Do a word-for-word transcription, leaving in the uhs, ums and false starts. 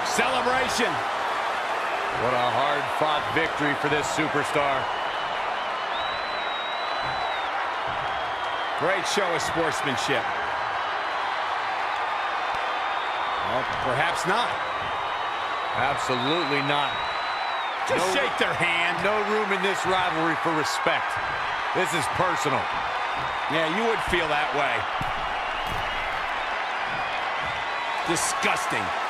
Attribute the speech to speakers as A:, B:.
A: Celebration.
B: What a hard-fought victory for this superstar.
A: Great show of sportsmanship. Well, perhaps not.
B: Absolutely not.
A: Just
B: no,
A: shake their hand.
B: No room in this rivalry for respect. This is personal.
A: Yeah, you would feel that way. Disgusting.